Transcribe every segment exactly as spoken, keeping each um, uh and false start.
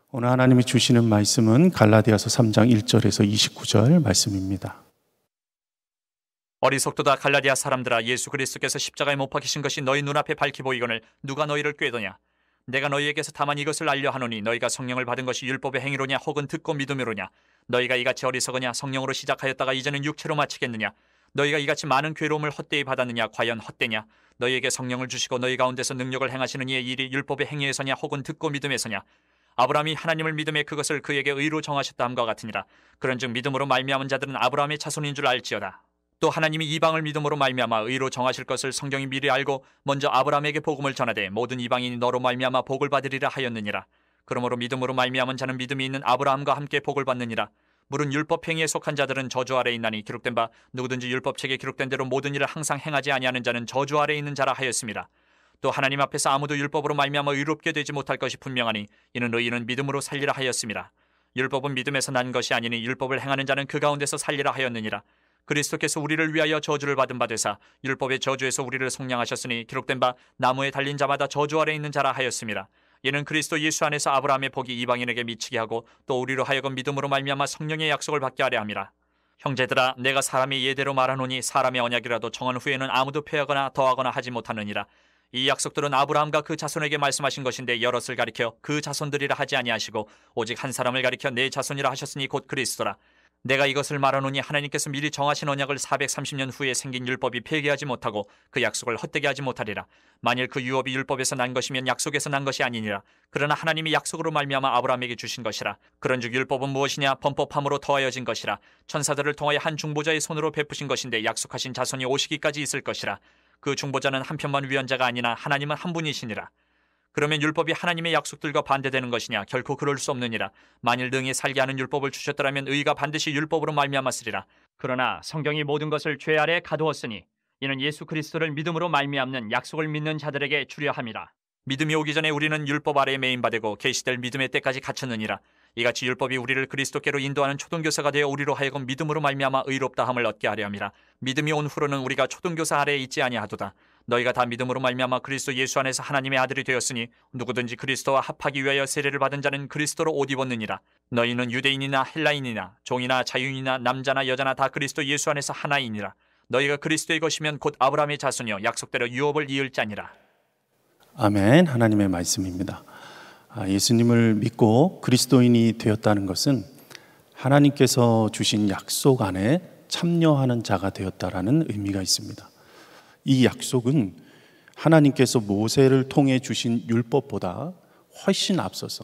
오늘 하나님이 주시는 말씀은 갈라디아서 삼 장 일 절에서 이십구 절 말씀입니다. 어리석도다 갈라디아 사람들아, 예수 그리스도께서 십자가에 못 박히신 것이 너희 눈앞에 밝히 보이거늘 누가 너희를 꾀더냐? 내가 너희에게서 다만 이것을 알려 하노니 너희가 성령을 받은 것이 율법의 행위로냐 혹은 듣고 믿음으로냐? 너희가 이같이 어리석으냐? 성령으로 시작하였다가 이제는 육체로 마치겠느냐? 너희가 이같이 많은 괴로움을 헛되이 받았느냐? 과연 헛되냐? 너희에게 성령을 주시고 너희 가운데서 능력을 행하시는 이의 일이 율법의 행위에서냐 혹은 듣고 믿음에서냐? 아브라함이 하나님을 믿음에 그것을 그에게 의로 정하셨다 함과 같으니라. 그런즉 믿음으로 말미암은 자들은 아브라함의 자손인 줄 알지어다. 또 하나님이 이방을 믿음으로 말미암아 의로 정하실 것을 성경이 미리 알고 먼저 아브라함에게 복음을 전하되 모든 이방인이 너로 말미암아 복을 받으리라 하였느니라. 그러므로 믿음으로 말미암은 자는 믿음이 있는 아브라함과 함께 복을 받느니라. 물은 율법 행위에 속한 자들은 저주 아래 있나니 기록된 바 누구든지 율법책에 기록된 대로 모든 일을 항상 행하지 아니하는 자는 저주 아래 있는 자라 하였습니다. 또 하나님 앞에서 아무도 율법으로 말미암아 의롭게 되지 못할 것이 분명하니 이는 의인은 믿음으로 살리라 하였습니다. 율법은 믿음에서 난 것이 아니니 율법을 행하는 자는 그 가운데서 살리라 하였느니라. 그리스도께서 우리를 위하여 저주를 받은 바 되사 율법의 저주에서 우리를 속량하셨으니 기록된 바 나무에 달린 자마다 저주 아래 있는 자라 하였습니다. 이는 그리스도 예수 안에서 아브라함의 복이 이방인에게 미치게 하고 또 우리로 하여금 믿음으로 말미암아 성령의 약속을 받게 하려 함이라. 형제들아, 내가 사람의 예대로 말하노니 사람의 언약이라도 정한 후에는 아무도 폐하거나 더하거나 하지 못하느니라. 이 약속들은 아브라함과 그 자손에게 말씀하신 것인데 여럿을 가리켜 그 자손들이라 하지 아니하시고 오직 한 사람을 가리켜 내 자손이라 하셨으니 곧 그리스도라. 내가 이것을 말하노니 하나님께서 미리 정하신 언약을 사백삼십 년 후에 생긴 율법이 폐기하지 못하고 그 약속을 헛되게 하지 못하리라. 만일 그 유업이 율법에서 난 것이면 약속에서 난 것이 아니니라. 그러나 하나님이 약속으로 말미암아 아브라함에게 주신 것이라. 그런즉 율법은 무엇이냐? 범법함으로 더하여진 것이라. 천사들을 통하여 한 중보자의 손으로 베푸신 것인데 약속하신 자손이 오시기까지 있을 것이라. 그 중보자는 한편만 위헌자가 아니나 하나님은 한 분이시니라. 그러면 율법이 하나님의 약속들과 반대되는 것이냐? 결코 그럴 수 없느니라. 만일 능히 살게 하는 율법을 주셨더라면 의가 반드시 율법으로 말미암았으리라. 그러나 성경이 모든 것을 죄 아래 가두었으니 이는 예수 그리스도를 믿음으로 말미암는 약속을 믿는 자들에게 주려 함이라. 믿음이 오기 전에 우리는 율법 아래에 매인바되고 계시될 믿음의 때까지 갇혔느니라. 이같이 율법이 우리를 그리스도께로 인도하는 초등교사가 되어 우리로 하여금 믿음으로 말미암아 의롭다함을 얻게 하려 함이라. 믿음이 온 후로는 우리가 초등교사 아래에 있지 아니하도다. 너희가 다 믿음으로 말미암아 그리스도 예수 안에서 하나님의 아들이 되었으니 누구든지 그리스도와 합하기 위하여 세례를 받은 자는 그리스도로 옷 입었느니라. 너희는 유대인이나 헬라인이나 종이나 자유인이나 남자나 여자나 다 그리스도 예수 안에서 하나이니라. 너희가 그리스도의 것이면 곧 아브라함의 자손이여 약속대로 유업을 이을 자니라. 아멘. 하나님의 말씀입니다. 예수님을 믿고 그리스도인이 되었다는 것은 하나님께서 주신 약속 안에 참여하는 자가 되었다라는 의미가 있습니다. 이 약속은 하나님께서 모세를 통해 주신 율법보다 훨씬 앞서서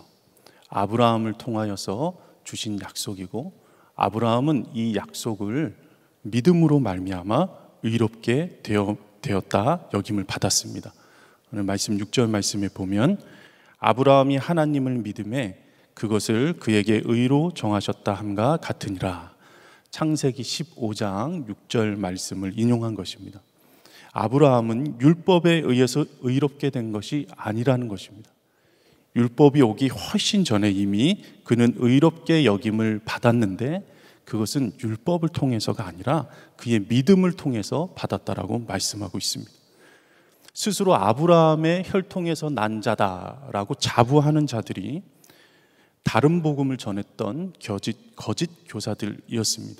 아브라함을 통하여서 주신 약속이고, 아브라함은 이 약속을 믿음으로 말미암아 의롭게 되어, 되었다 여김을 받았습니다. 오늘 말씀 육 절 말씀에 보면 아브라함이 하나님을 믿음에 그것을 그에게 의로 정하셨다 함과 같으니라. 창세기 십오 장 육 절 말씀을 인용한 것입니다. 아브라함은 율법에 의해서 의롭게 된 것이 아니라는 것입니다. 율법이 오기 훨씬 전에 이미 그는 의롭게 여김을 받았는데 그것은 율법을 통해서가 아니라 그의 믿음을 통해서 받았다라고 말씀하고 있습니다. 스스로 아브라함의 혈통에서 난 자다라고 자부하는 자들이 다른 복음을 전했던 거짓, 거짓 교사들이었습니다.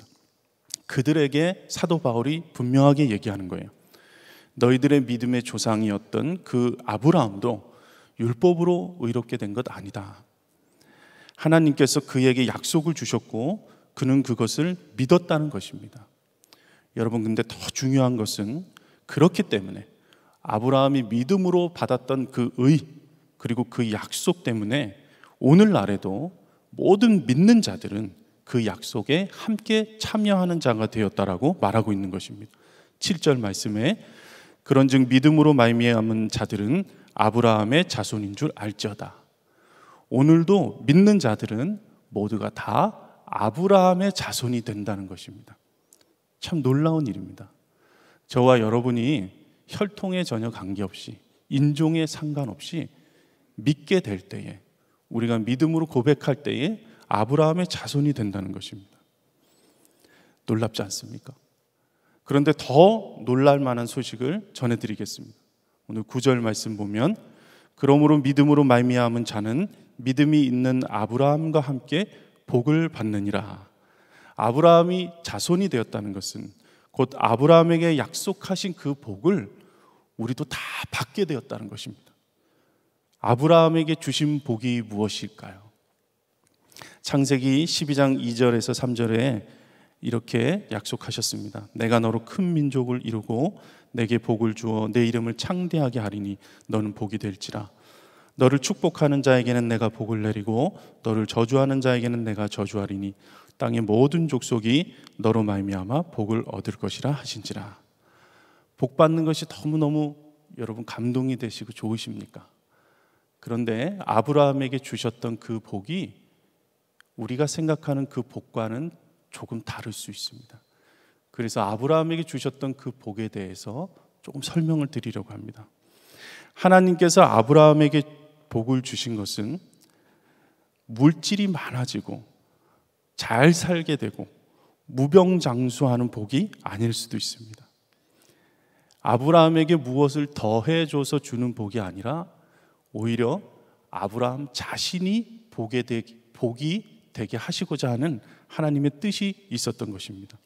그들에게 사도 바울이 분명하게 얘기하는 거예요. 너희들의 믿음의 조상이었던 그 아브라함도 율법으로 의롭게 된 것 아니다. 하나님께서 그에게 약속을 주셨고 그는 그것을 믿었다는 것입니다. 여러분, 근데 더 중요한 것은 그렇기 때문에 아브라함이 믿음으로 받았던 그 의, 그리고 그 약속 때문에 오늘날에도 모든 믿는 자들은 그 약속에 함께 참여하는 자가 되었다라고 말하고 있는 것입니다. 칠 절 말씀에 그런즉 믿음으로 말미암은 자들은 아브라함의 자손인 줄 알지어다. 오늘도 믿는 자들은 모두가 다 아브라함의 자손이 된다는 것입니다. 참 놀라운 일입니다. 저와 여러분이 혈통에 전혀 관계없이, 인종에 상관없이 믿게 될 때에, 우리가 믿음으로 고백할 때에 아브라함의 자손이 된다는 것입니다. 놀랍지 않습니까? 그런데 더 놀랄 만한 소식을 전해드리겠습니다. 오늘 구 절 말씀 보면 그러므로 믿음으로 말미암은 자는 믿음이 있는 아브라함과 함께 복을 받느니라. 아브라함이 자손이 되었다는 것은 곧 아브라함에게 약속하신 그 복을 우리도 다 받게 되었다는 것입니다. 아브라함에게 주신 복이 무엇일까요? 창세기 십이 장 이 절에서 삼 절에 이렇게 약속하셨습니다. 내가 너로 큰 민족을 이루고 내게 복을 주어 내 이름을 창대하게 하리니 너는 복이 될지라. 너를 축복하는 자에게는 내가 복을 내리고 너를 저주하는 자에게는 내가 저주하리니 땅의 모든 족속이 너로 말미암아 복을 얻을 것이라 하신지라. 복 받는 것이 너무너무 여러분 감동이 되시고 좋으십니까? 그런데 아브라함에게 주셨던 그 복이 우리가 생각하는 그 복과는 조금 다를 수 있습니다. 그래서 아브라함에게 주셨던 그 복에 대해서 조금 설명을 드리려고 합니다. 하나님께서 아브라함에게 복을 주신 것은 물질이 많아지고 잘 살게 되고 무병장수하는 복이 아닐 수도 있습니다. 아브라함에게 무엇을 더해줘서 주는 복이 아니라 오히려 아브라함 자신이 복에 되, 복이 되게 하시고자 하는 하나님의 뜻이 있었던 것입니다.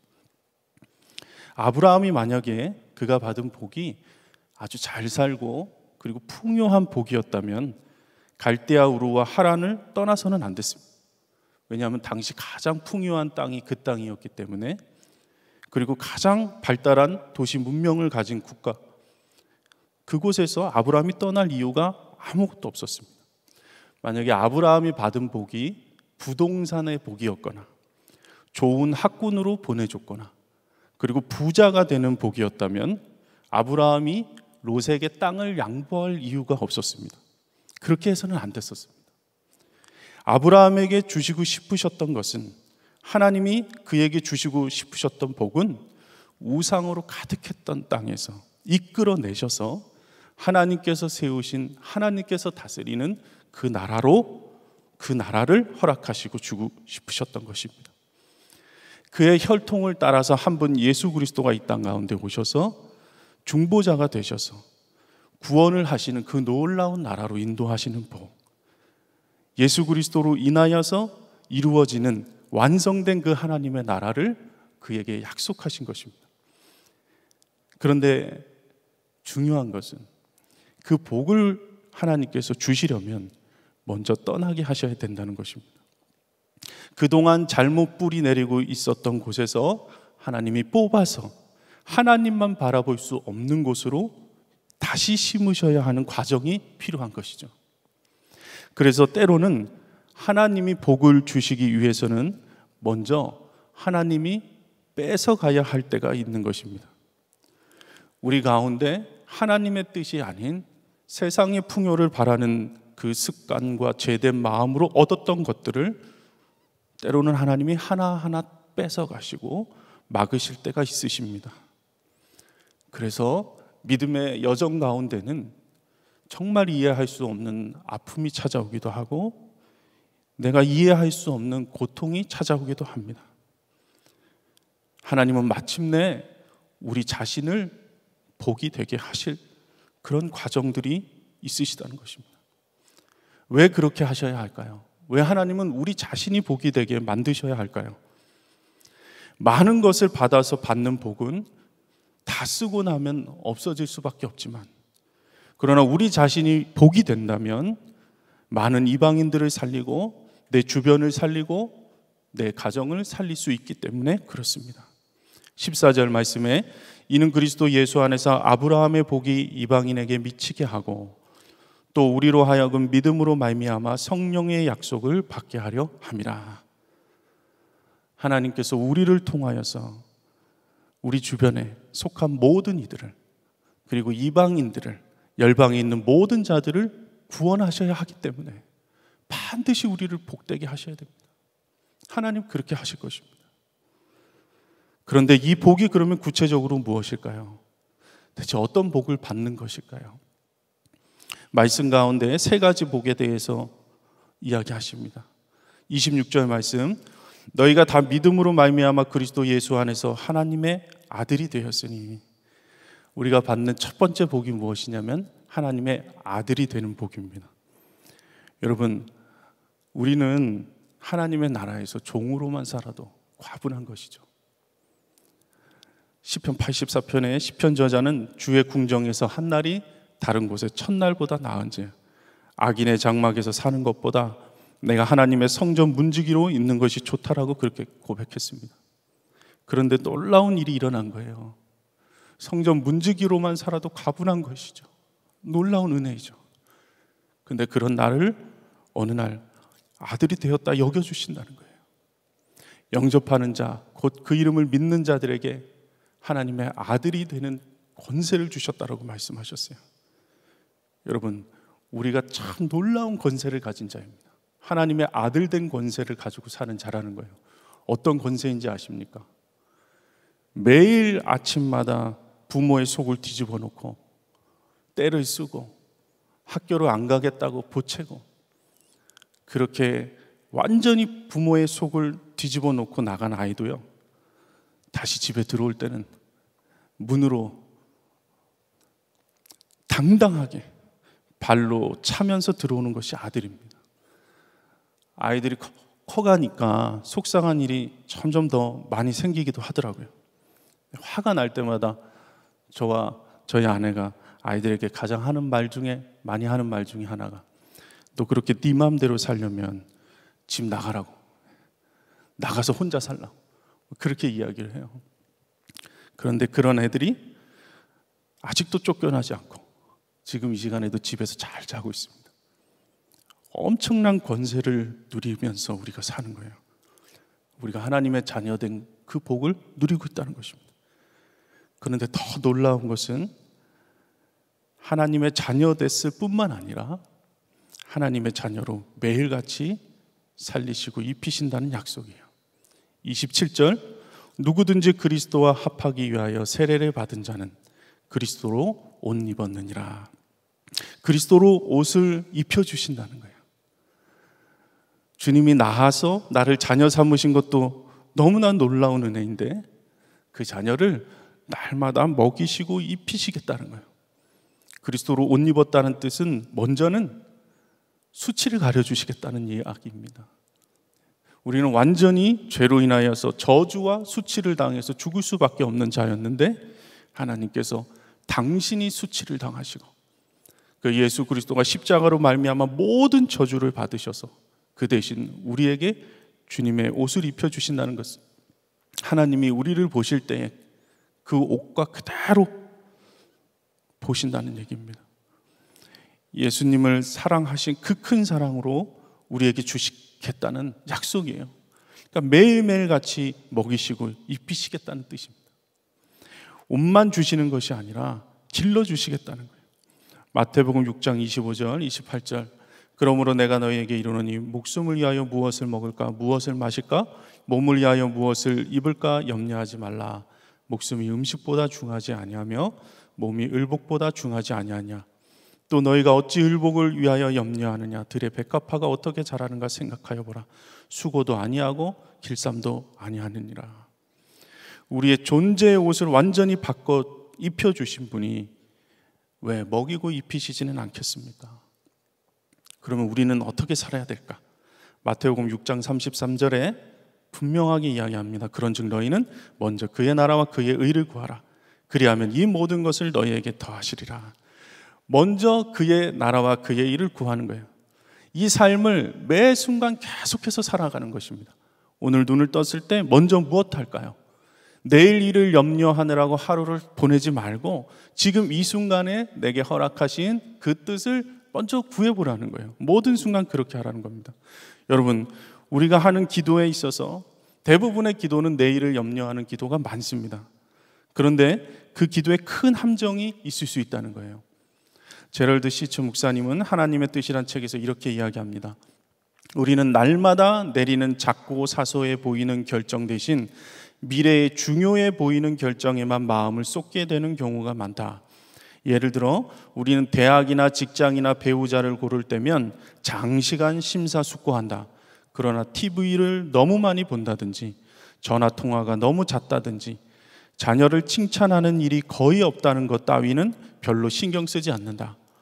아브라함이 만약에 그가 받은 복이 아주 잘 살고 그리고 풍요한 복이었다면 갈대아 우르와 하란을 떠나서는 안 됐습니다. 왜냐하면 당시 가장 풍요한 땅이 그 땅이었기 때문에, 그리고 가장 발달한 도시 문명을 가진 국가, 그곳에서 아브라함이 떠날 이유가 아무것도 없었습니다. 만약에 아브라함이 받은 복이 부동산의 복이었거나 좋은 학군으로 보내줬거나 그리고 부자가 되는 복이었다면 아브라함이 롯에게 땅을 양보할 이유가 없었습니다. 그렇게 해서는 안 됐었습니다. 아브라함에게 주시고 싶으셨던 것은, 하나님이 그에게 주시고 싶으셨던 복은 우상으로 가득했던 땅에서 이끌어내셔서 하나님께서 세우신, 하나님께서 다스리는 그 나라로, 그 나라를 허락하시고 주고 싶으셨던 것입니다. 그의 혈통을 따라서 한 분 예수 그리스도가 이 땅 가운데 오셔서 중보자가 되셔서 구원을 하시는 그 놀라운 나라로 인도하시는 복, 예수 그리스도로 인하여서 이루어지는 완성된 그 하나님의 나라를 그에게 약속하신 것입니다. 그런데 중요한 것은 그 복을 하나님께서 주시려면 먼저 떠나게 하셔야 된다는 것입니다. 그동안 잘못 뿌리 내리고 있었던 곳에서 하나님이 뽑아서 하나님만 바라볼 수 없는 곳으로 다시 심으셔야 하는 과정이 필요한 것이죠. 그래서 때로는 하나님이 복을 주시기 위해서는 먼저 하나님이 뺏어가야 할 때가 있는 것입니다. 우리 가운데 하나님의 뜻이 아닌 세상의 풍요를 바라는 그 습관과 죄된 마음으로 얻었던 것들을 때로는 하나님이 하나하나 뺏어가시고 막으실 때가 있으십니다. 그래서 믿음의 여정 가운데는 정말 이해할 수 없는 아픔이 찾아오기도 하고 내가 이해할 수 없는 고통이 찾아오기도 합니다. 하나님은 마침내 우리 자신을 복이 되게 하실 그런 과정들이 있으시다는 것입니다. 왜 그렇게 하셔야 할까요? 왜 하나님은 우리 자신이 복이 되게 만드셔야 할까요? 많은 것을 받아서 받는 복은 다 쓰고 나면 없어질 수밖에 없지만, 그러나 우리 자신이 복이 된다면 많은 이방인들을 살리고 내 주변을 살리고 내 가정을 살릴 수 있기 때문에 그렇습니다. 십사 절 말씀에 이는 그리스도 예수 안에서 아브라함의 복이 이방인에게 미치게 하고 또 우리로 하여금 믿음으로 말미암아 성령의 약속을 받게 하려 함이라. 하나님께서 우리를 통하여서 우리 주변에 속한 모든 이들을, 그리고 이방인들을, 열방에 있는 모든 자들을 구원하셔야 하기 때문에 반드시 우리를 복되게 하셔야 됩니다. 하나님 그렇게 하실 것입니다. 그런데 이 복이 그러면 구체적으로 무엇일까요? 대체 어떤 복을 받는 것일까요? 말씀 가운데 세 가지 복에 대해서 이야기하십니다. 이십육 절 말씀, 너희가 다 믿음으로 말미암아 그리스도 예수 안에서 하나님의 아들이 되었으니. 우리가 받는 첫 번째 복이 무엇이냐면 하나님의 아들이 되는 복입니다. 여러분, 우리는 하나님의 나라에서 종으로만 살아도 과분한 것이죠. 시편 팔십사 편의 시편 저자는 주의 궁정에서 한 날이 다른 곳의 첫날보다 나은지, 악인의 장막에서 사는 것보다 내가 하나님의 성전 문지기로 있는 것이 좋다라고 그렇게 고백했습니다. 그런데 놀라운 일이 일어난 거예요. 성전 문지기로만 살아도 과분한 것이죠. 놀라운 은혜이죠. 근데 그런 나를 어느 날 아들이 되었다 여겨주신다는 거예요. 영접하는 자, 곧 그 이름을 믿는 자들에게 하나님의 아들이 되는 권세를 주셨다라고 말씀하셨어요. 여러분, 우리가 참 놀라운 권세를 가진 자입니다. 하나님의 아들 된 권세를 가지고 사는 자라는 거예요. 어떤 권세인지 아십니까? 매일 아침마다 부모의 속을 뒤집어 놓고 때를 쓰고 학교를 안 가겠다고 보채고 그렇게 완전히 부모의 속을 뒤집어 놓고 나간 아이도요, 다시 집에 들어올 때는 문으로 당당하게 발로 차면서 들어오는 것이 아들입니다. 아이들이 커, 커가니까 속상한 일이 점점 더 많이 생기기도 하더라고요. 화가 날 때마다 저와 저희 아내가 아이들에게 가장 하는 말 중에 많이 하는 말 중에 하나가, 너 그렇게 네 마음대로 살려면 집 나가라고, 나가서 혼자 살라고 그렇게 이야기를 해요. 그런데 그런 애들이 아직도 쫓겨나지 않고 지금 이 시간에도 집에서 잘 자고 있습니다. 엄청난 권세를 누리면서 우리가 사는 거예요. 우리가 하나님의 자녀된 그 복을 누리고 있다는 것입니다. 그런데 더 놀라운 것은 하나님의 자녀 됐을 뿐만 아니라 하나님의 자녀로 매일같이 살리시고 입히신다는 약속이에요. 이십칠 절, 누구든지 그리스도와 합하기 위하여 세례를 받은 자는 그리스도로 옷 입었느니라. 그리스도로 옷을 입혀주신다는 거예요. 주님이 낳아서 나를 자녀 삼으신 것도 너무나 놀라운 은혜인데 그 자녀를 날마다 먹이시고 입히시겠다는 거예요. 그리스도로 옷 입었다는 뜻은 먼저는 수치를 가려주시겠다는 이야기입니다. 우리는 완전히 죄로 인하여서 저주와 수치를 당해서 죽을 수밖에 없는 자였는데 하나님께서 당신이 수치를 당하시고 그 예수 그리스도가 십자가로 말미암아 모든 저주를 받으셔서 그 대신 우리에게 주님의 옷을 입혀주신다는 것은 하나님이 우리를 보실 때에 그 옷과 그대로 보신다는 얘기입니다. 예수님을 사랑하신 그 큰 사랑으로 우리에게 주시겠다는 약속이에요. 그러니까 매일매일 같이 먹이시고 입히시겠다는 뜻입니다. 옷만 주시는 것이 아니라 길러주시겠다는 거예요. 마태복음 육 장 이십오 절 이십팔 절, 그러므로 내가 너희에게 이르노니 목숨을 위하여 무엇을 먹을까 무엇을 마실까 몸을 위하여 무엇을 입을까 염려하지 말라. 목숨이 음식보다 중하지 아니하며 몸이 의복보다 중하지 아니하냐. 또 너희가 어찌 의복을 위하여 염려하느냐. 들의 백합화가 어떻게 자라는가 생각하여 보라. 수고도 아니하고 길쌈도 아니하느니라. 우리의 존재의 옷을 완전히 바꿔 입혀주신 분이 왜 먹이고 입히시지는 않겠습니까? 그러면 우리는 어떻게 살아야 될까? 마태복음 육 장 삼십삼 절에 분명하게 이야기합니다. 그런즉 너희는 먼저 그의 나라와 그의 의를 구하라. 그리하면 이 모든 것을 너희에게 더하시리라. 먼저 그의 나라와 그의 일을 구하는 거예요. 이 삶을 매 순간 계속해서 살아가는 것입니다. 오늘 눈을 떴을 때 먼저 무엇 할까요? 내일 일을 염려하느라고 하루를 보내지 말고 지금 이 순간에 내게 허락하신 그 뜻을 먼저 구해보라는 거예요. 모든 순간 그렇게 하라는 겁니다. 여러분, 우리가 하는 기도에 있어서 대부분의 기도는 내일을 염려하는 기도가 많습니다. 그런데 그 기도에 큰 함정이 있을 수 있다는 거예요. 제럴드 시츠 목사님은 하나님의 뜻이란 책에서 이렇게 이야기합니다. 우리는 날마다 내리는 작고 사소해 보이는 결정 대신 미래에 중요해 보이는 결정에만 마음을 쏟게 되는 경우가 많다. 예를 들어 우리는 대학이나 직장이나 배우자를 고를 때면 장시간 심사숙고한다. 그러나 티비를 너무 많이 본다든지 전화통화가 너무 잦다든지 자녀를 칭찬하는 일이 거의 없다는 것 따위는 별로 신경 쓰지 않는다.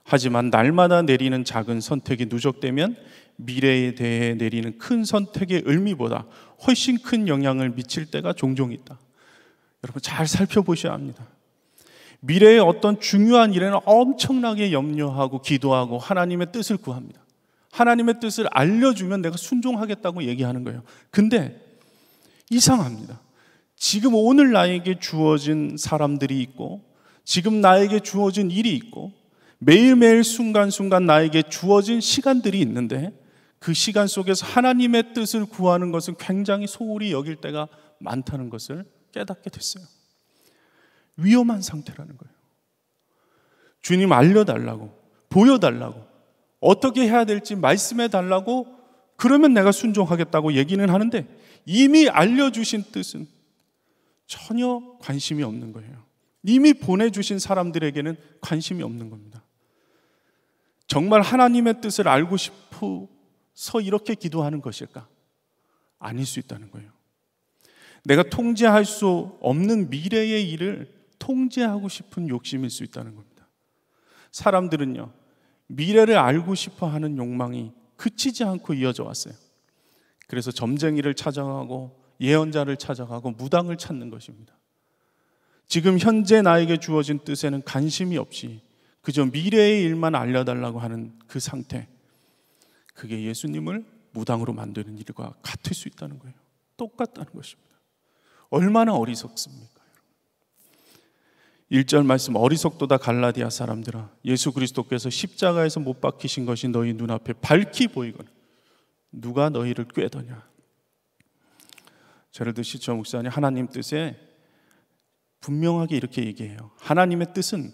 하지만 날마다 내리는 작은 선택이 누적되면 미래에 대해 내리는 큰 선택의 의미보다 훨씬 큰 영향을 미칠 때가 종종 있다. 여러분 잘 살펴보셔야 합니다. 미래의 어떤 중요한 일에는 엄청나게 염려하고 기도하고 하나님의 뜻을 구합니다. 하나님의 뜻을 알려주면 내가 순종하겠다고 얘기하는 거예요. 근데 이상합니다. 지금 오늘 나에게 주어진 사람들이 있고, 지금 나에게 주어진 일이 있고, 매일매일 순간순간 나에게 주어진 시간들이 있는데, 그 시간 속에서 하나님의 뜻을 구하는 것은 굉장히 소홀히 여길 때가 많다는 것을 깨닫게 됐어요. 위험한 상태라는 거예요. 주님 알려달라고, 보여달라고, 어떻게 해야 될지 말씀해 달라고, 그러면 내가 순종하겠다고 얘기는 하는데 이미 알려주신 뜻은 전혀 관심이 없는 거예요. 이미 보내주신 사람들에게는 관심이 없는 겁니다. 정말 하나님의 뜻을 알고 싶어서 이렇게 기도하는 것일까? 아닐 수 있다는 거예요. 내가 통제할 수 없는 미래의 일을 통제하고 싶은 욕심일 수 있다는 겁니다. 사람들은요, 미래를 알고 싶어 하는 욕망이 그치지 않고 이어져 왔어요. 그래서 점쟁이를 찾아가고 예언자를 찾아가고 무당을 찾는 것입니다. 지금 현재 나에게 주어진 뜻에는 관심이 없이 그저 미래의 일만 알려달라고 하는 그 상태, 그게 예수님을 무당으로 만드는 일과 같을 수 있다는 거예요. 똑같다는 것입니다. 얼마나 어리석습니까? 일 절 말씀, 어리석도다 갈라디아 사람들아, 예수 그리스도께서 십자가에서 못 박히신 것이 너희 눈앞에 밝히 보이거늘 누가 너희를 꾀더냐. 저를 드시죠 목사님, 하나님 뜻에 분명하게 이렇게 얘기해요. 하나님의 뜻은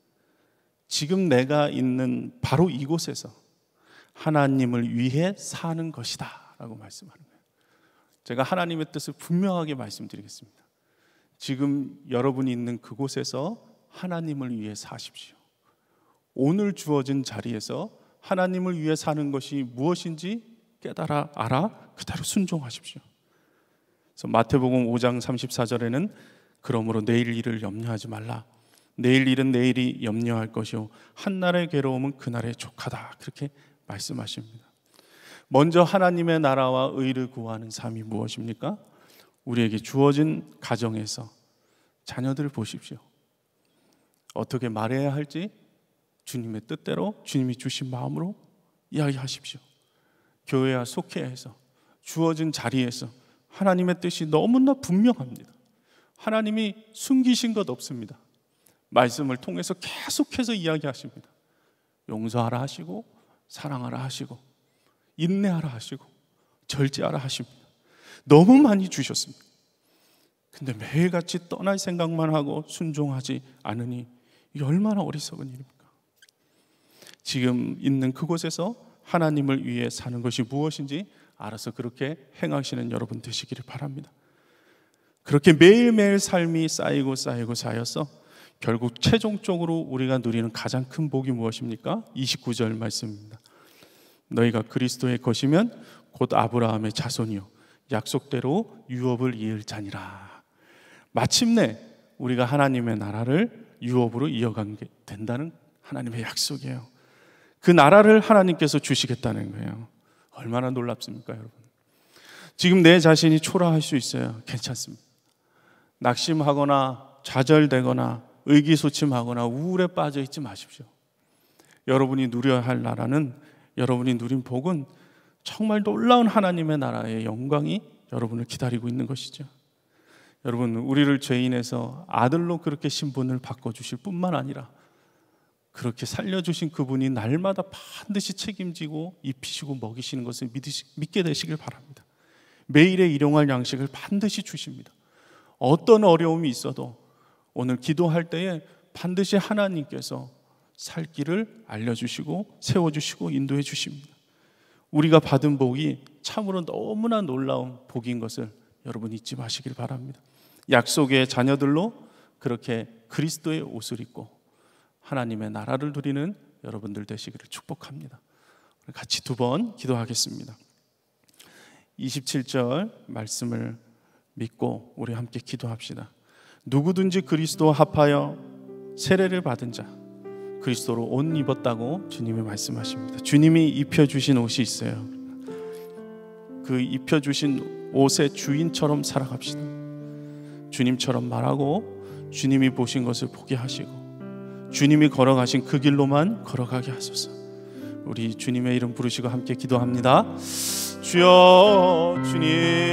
지금 내가 있는 바로 이곳에서 하나님을 위해 사는 것이다 라고 말씀하는 거예요. 제가 하나님의 뜻을 분명하게 말씀드리겠습니다. 지금 여러분이 있는 그곳에서 하나님을 위해 사십시오. 오늘 주어진 자리에서 하나님을 위해 사는 것이 무엇인지 깨달아 알아 그대로 순종하십시오. 그래서 마태복음 오 장 삼십사 절에는 그러므로 내일 일을 염려하지 말라. 내일 일은 내일이 염려할 것이요 한날의 괴로움은 그날의 족하다. 그렇게 말씀하십니다. 먼저 하나님의 나라와 의를 구하는 삶이 무엇입니까? 우리에게 주어진 가정에서 자녀들을 보십시오. 어떻게 말해야 할지 주님의 뜻대로 주님이 주신 마음으로 이야기하십시오. 교회와 속회에서 주어진 자리에서 하나님의 뜻이 너무나 분명합니다. 하나님이 숨기신 것 없습니다. 말씀을 통해서 계속해서 이야기하십니다. 용서하라 하시고 사랑하라 하시고 인내하라 하시고 절제하라 하십니다. 너무 많이 주셨습니다. 근데 매일같이 떠날 생각만 하고 순종하지 않으니 이게 얼마나 어리석은 일입니까? 지금 있는 그곳에서 하나님을 위해 사는 것이 무엇인지 알아서 그렇게 행하시는 여러분 되시기를 바랍니다. 그렇게 매일매일 삶이 쌓이고 쌓이고 쌓여서 결국 최종적으로 우리가 누리는 가장 큰 복이 무엇입니까? 이십구 절 말씀입니다. 너희가 그리스도의 것이면 곧 아브라함의 자손이요 약속대로 유업을 이을 자니라. 마침내 우리가 하나님의 나라를 유업으로 이어가게 된다는 하나님의 약속이에요. 그 나라를 하나님께서 주시겠다는 거예요. 얼마나 놀랍습니까, 여러분? 지금 내 자신이 초라할 수 있어요. 괜찮습니다. 낙심하거나 좌절되거나 의기소침하거나 우울에 빠져 있지 마십시오. 여러분이 누려야 할 나라는, 여러분이 누린 복은 정말 놀라운 하나님의 나라의 영광이 여러분을 기다리고 있는 것이죠. 여러분, 우리를 죄인에서 아들로 그렇게 신분을 바꿔주실 뿐만 아니라 그렇게 살려주신 그분이 날마다 반드시 책임지고 입히시고 먹이시는 것을 믿으시, 믿게 되시길 바랍니다. 매일의 일용할 양식을 반드시 주십니다. 어떤 어려움이 있어도 오늘 기도할 때에 반드시 하나님께서 살 길을 알려주시고 세워주시고 인도해 주십니다. 우리가 받은 복이 참으로 너무나 놀라운 복인 것을 여러분 잊지 마시길 바랍니다. 약속의 자녀들로 그렇게 그리스도의 옷을 입고 하나님의 나라를 누리는 여러분들 되시기를 축복합니다. 같이 두 번 기도하겠습니다. 이십칠 절 말씀을 믿고 우리 함께 기도합시다. 누구든지 그리스도와 합하여 세례를 받은 자, 그리스도로 옷 입었다고 주님이 말씀하십니다. 주님이 입혀주신 옷이 있어요. 그 입혀주신 옷의 주인처럼 살아갑시다. 주님처럼 말하고 주님이 보신 것을 보게 하시고 주님이 걸어가신 그 길로만 걸어가게 하소서. 우리 주님의 이름 부르시고 함께 기도합니다. 주여, 주님,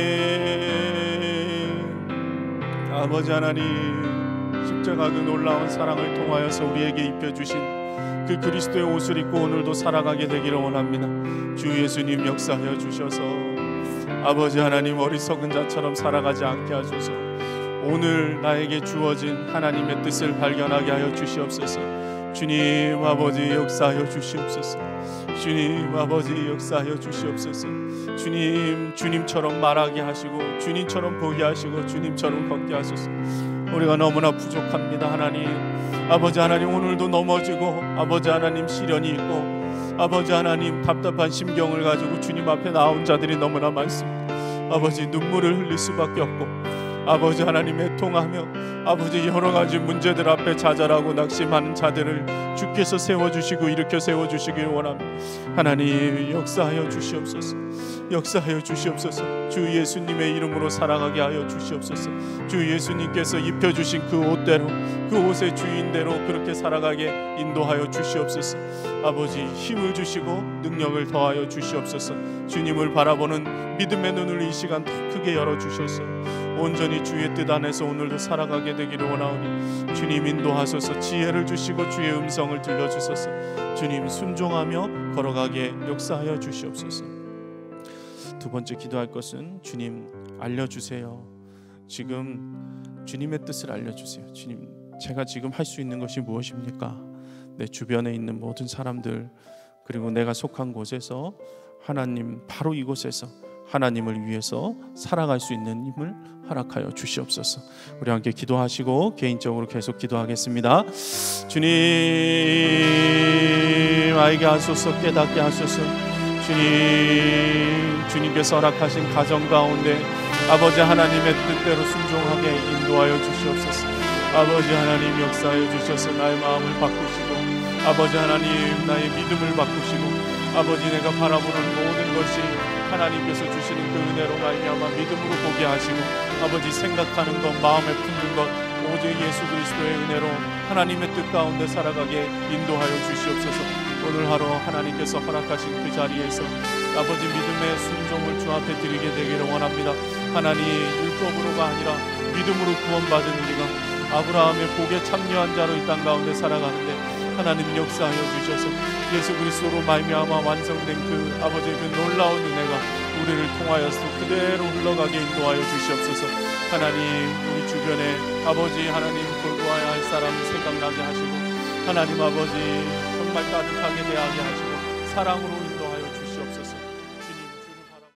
아버지 하나님, 십자가 그 놀라운 사랑을 통하여서 우리에게 입혀주신 그 그리스도의 옷을 입고 오늘도 살아가게 되기를 원합니다. 주 예수님 역사하여 주셔서 아버지 하나님, 어리석은 자처럼 살아가지 않게 하소서. 오늘 나에게 주어진 하나님의 뜻을 발견하게 하여 주시옵소서. 주님 아버지 역사하여 주시옵소서. 주님 아버지 역사하여 주시옵소서. 주님, 주님처럼 말하게 하시고 주님처럼 보게 하시고 주님처럼 걷게 하소서. 우리가 너무나 부족합니다. 하나님 아버지 하나님, 오늘도 넘어지고 아버지 하나님 시련이 있고 아버지 하나님 답답한 심경을 가지고 주님 앞에 나온 자들이 너무나 많습니다. 아버지 눈물을 흘릴 수밖에 없고 아버지 하나님 애통하며 아버지 여러가지 문제들 앞에 좌절하고 낙심하는 자들을 주께서 세워주시고 일으켜 세워주시길 원합니다. 하나님 역사하여 주시옵소서. 역사하여 주시옵소서. 주 예수님의 이름으로 살아가게 하여 주시옵소서. 주 예수님께서 입혀주신 그 옷대로, 그 옷의 주인대로 그렇게 살아가게 인도하여 주시옵소서. 아버지 힘을 주시고 능력을 더하여 주시옵소서. 주님을 바라보는 믿음의 눈을 이 시간 더 크게 열어주셔서 온전히 주의 뜻 안에서 오늘도 살아가게 되기를 원하오니 주님 인도하소서. 지혜를 주시고 주의 음성을 들려주소서. 주님 순종하며 걸어가게 역사하여 주시옵소서. 두 번째 기도할 것은 주님 알려주세요. 지금 주님의 뜻을 알려주세요. 주님, 제가 지금 할 수 있는 것이 무엇입니까? 내 주변에 있는 모든 사람들, 그리고 내가 속한 곳에서 하나님, 바로 이곳에서 하나님을 위해서 살아갈 수 있는 힘을 허락하여 주시옵소서. 우리 함께 기도하시고 개인적으로 계속 기도하겠습니다. 주님, 알게 하소서, 깨닫게 하소서. 주님, 주님께서 허락하신 가정 가운데 아버지 하나님의 뜻대로 순종하게 인도하여 주시옵소서. 아버지 하나님 역사하여 주셔서 나의 마음을 바꾸시고 아버지 하나님 나의 믿음을 바꾸시고 아버지 내가 바라보는 모든 것이 하나님께서 주시는 그 은혜로 말미암아 믿음으로 보게 하시고 아버지 생각하는 것, 마음에 품는 것 오직 예수 그리스도의 은혜로 하나님의 뜻 가운데 살아가게 인도하여 주시옵소서. 오늘 하루 하나님께서 허락하신 그 자리에서 아버지 믿음의 순종을 주 앞에 드리게 되기를 원합니다. 하나님, 율법으로가 아니라 믿음으로 구원받은 우리가 아브라함의 복에 참여한 자로 이 땅 가운데 살아가는데 하나님 역사하여 주셔서 예수 그리스도로 말미암아 완성된 그 아버지의 그 놀라운 은혜가 우리를 통하여서 그대로 흘러가게 인도하여 주시옵소서. 하나님, 우리 주변에 아버지 하나님 돌보아야 할 사람 생각나게 하시고 하나님 아버지 정말 따뜻하게 대하게 하시고 사랑으로 인도하여